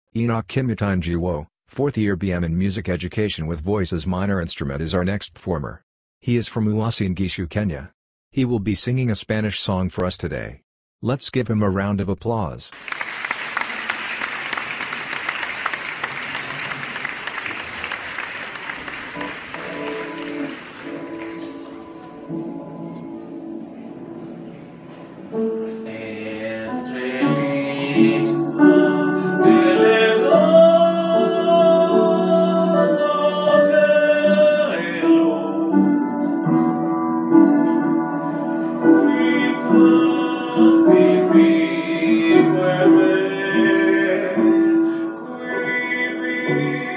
Enock Kimutai Ngeywo, 4th year BM in Music Education with voice as minor instrument is our next performer. He is from Uasin Gishu, Kenya. He will be singing a Spanish song for us today. Let's give him a round of applause. Estrelita,